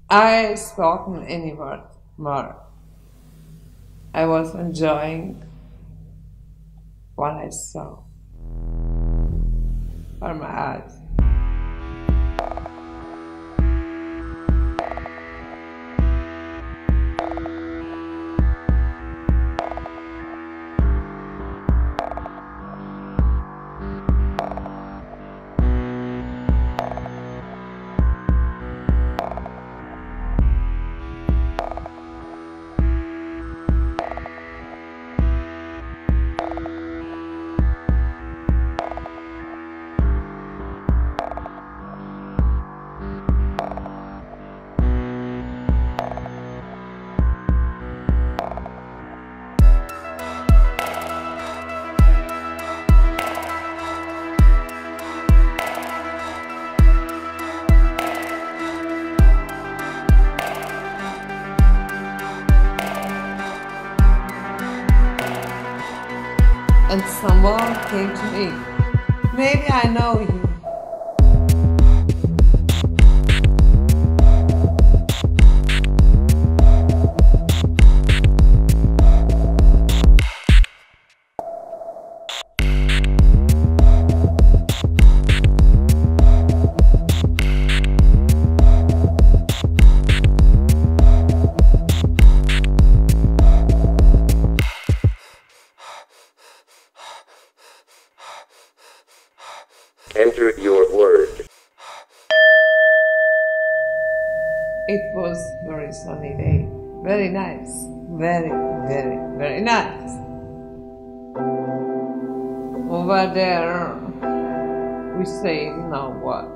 I spoken any word more. I was enjoying what I saw from my eyes. And someone came to me. Maybe I know you. Enter your word. It was very sunny day. Very nice. Very, very, very nice. Over there, we say now what?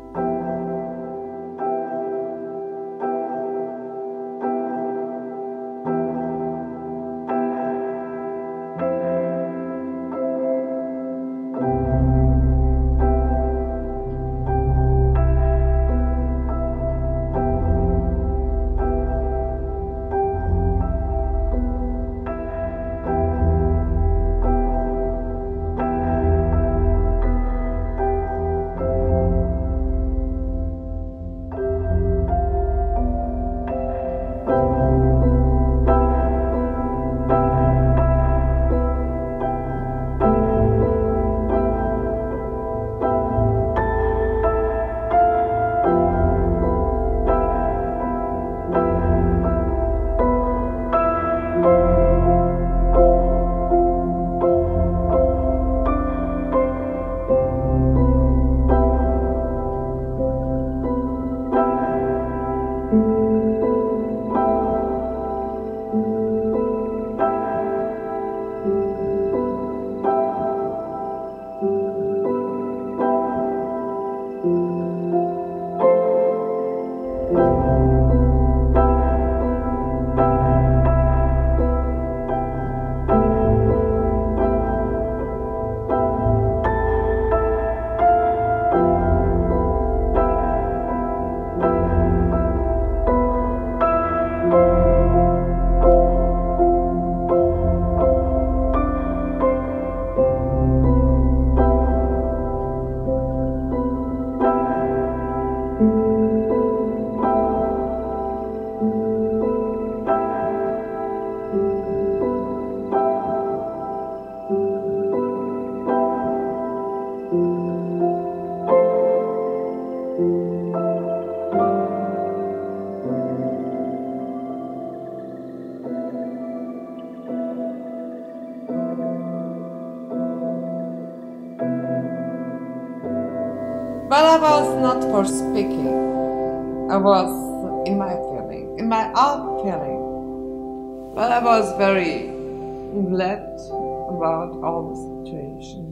But I was not for speaking. I was in my feeling, in my own feeling. But I was very glad about all the situation.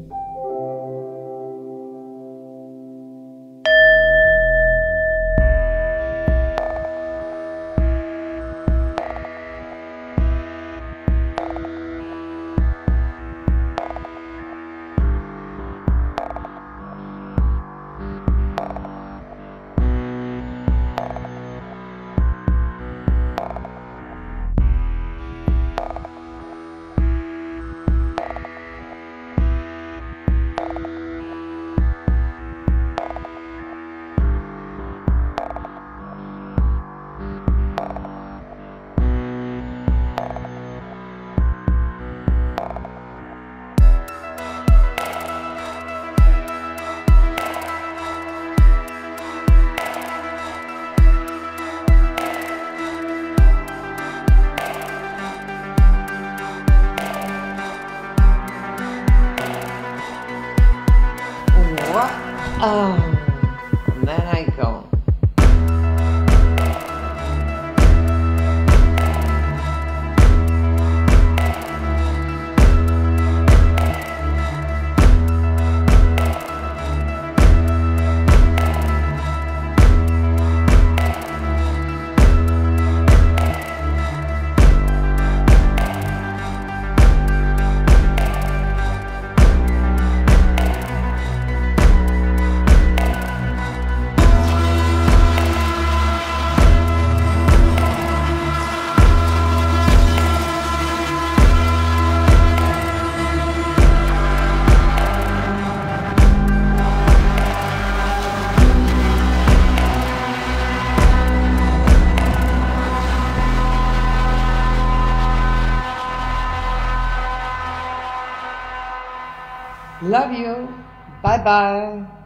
Love you. Bye bye.